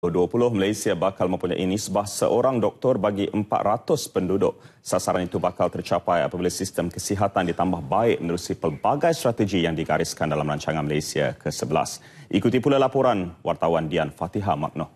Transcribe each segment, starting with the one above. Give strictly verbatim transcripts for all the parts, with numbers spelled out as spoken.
puluh dua puluh, Malaysia bakal mempunyai nisbah seorang doktor bagi empat ratus penduduk. Sasaran itu bakal tercapai apabila sistem kesihatan ditambah baik menerusi pelbagai strategi yang digariskan dalam rancangan Malaysia ke sebelas. Ikuti pula laporan wartawan Dian Fatihah Magnoh.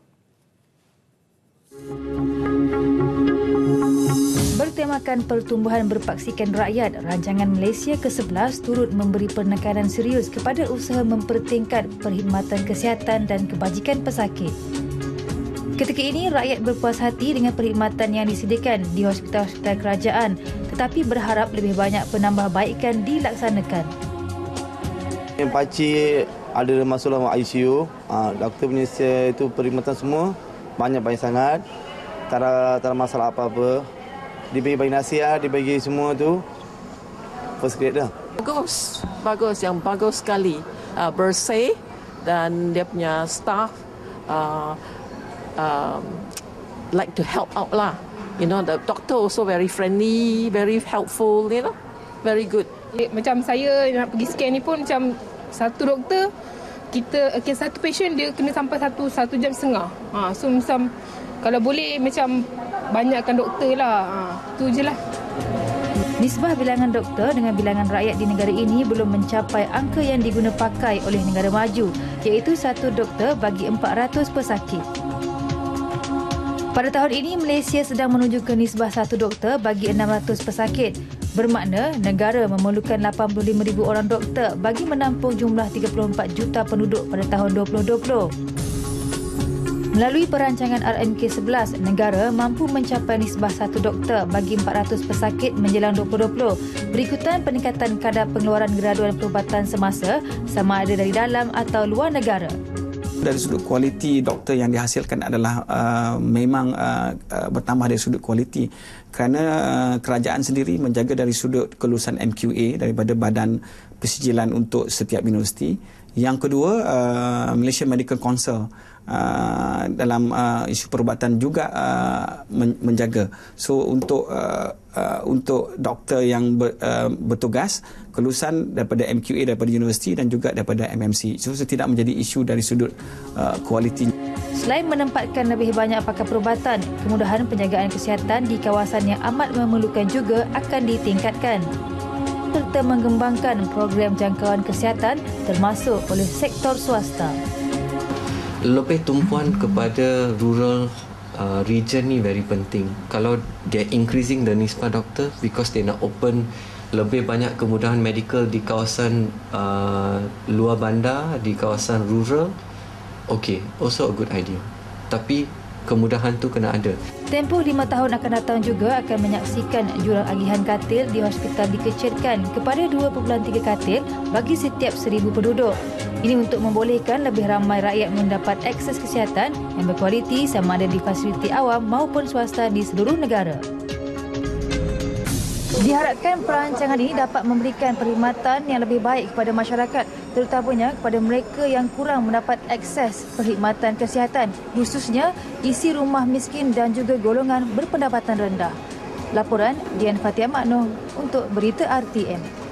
Bertemakan pertumbuhan berpaksikan rakyat, rancangan Malaysia ke sebelas turut memberi penekanan serius kepada usaha mempertingkat perkhidmatan kesihatan dan kebajikan pesakit. Ketika ini, rakyat berpuas hati dengan perkhidmatan yang disediakan di hospital-hospital kerajaan, tetapi berharap lebih banyak penambahbaikan dilaksanakan. Yang pakcik ada masalah I C U, doktor punya itu perkhidmatan semua banyak-banyak sangat, tak ada, tak ada masalah apa-apa. Dibagi bagi nasihat, dibagi semua tu first grade dah. Bagus, bagus, yang bagus sekali. Uh, bersih dan dia punya staff uh, um, like to help out lah. You know, the doctor also very friendly, very helpful, you know, very good. Macam saya nak pergi scan ni pun macam satu doktor, kita okay, satu patient dia kena sampai satu satu jam setengah. Ha, so macam kalau boleh macam banyakkan doktor lah. Ha, tu je lah. Nisbah bilangan doktor dengan bilangan rakyat di negara ini belum mencapai angka yang diguna pakai oleh negara maju, iaitu satu doktor bagi empat ratus pesakit. Pada tahun ini, Malaysia sedang menuju ke nisbah satu doktor bagi enam ratus pesakit. Bermakna negara memerlukan lapan puluh lima ribu orang doktor bagi menampung jumlah tiga puluh empat juta penduduk pada tahun dua ribu dua puluh. Melalui perancangan R M K sebelas, negara mampu mencapai nisbah satu doktor bagi empat ratus pesakit menjelang dua ribu dua puluh. Berikutan peningkatan kadar pengeluaran graduan perubatan semasa sama ada dari dalam atau luar negara. Dari sudut kualiti doktor yang dihasilkan adalah uh, memang uh, uh, bertambah dari sudut kualiti, kerana uh, kerajaan sendiri menjaga dari sudut kelulusan M Q A daripada Badan Persijilan untuk setiap universiti. Yang kedua, uh, Malaysia Medical Council uh, dalam uh, isu perubatan juga uh, men- menjaga. So untuk uh, uh, untuk doktor yang ber, uh, bertugas, kelulusan daripada M Q A daripada universiti dan juga daripada M M C. So tidak menjadi isu dari sudut uh, kualiti. Selain menempatkan lebih banyak pakar perubatan, kemudahan penjagaan kesihatan di kawasan yang amat memerlukan juga akan ditingkatkan, serta mengembangkan program jangkauan kesihatan termasuk oleh sektor swasta. Lebih tumpuan kepada rural uh, region ni very penting. Kalau dia increasing the nisbah doktor because they nak open lebih banyak kemudahan medical di kawasan uh, luar bandar, di kawasan rural, okay, also a good idea. Tapi kemudahan tu kena ada. Tempoh lima tahun akan datang juga akan menyaksikan jurang agihan katil di hospital dikecilkan kepada dua perpuluhan tiga katil bagi setiap seribu penduduk. Ini untuk membolehkan lebih ramai rakyat mendapat akses kesihatan yang berkualiti sama ada di fasiliti awam maupun swasta di seluruh negara. Diharapkan perancangan ini dapat memberikan perkhidmatan yang lebih baik kepada masyarakat, terutamanya kepada mereka yang kurang mendapat akses perkhidmatan kesihatan, khususnya isi rumah miskin dan juga golongan berpendapatan rendah. Laporan Dian Fatihah Magnoh untuk Berita R T M.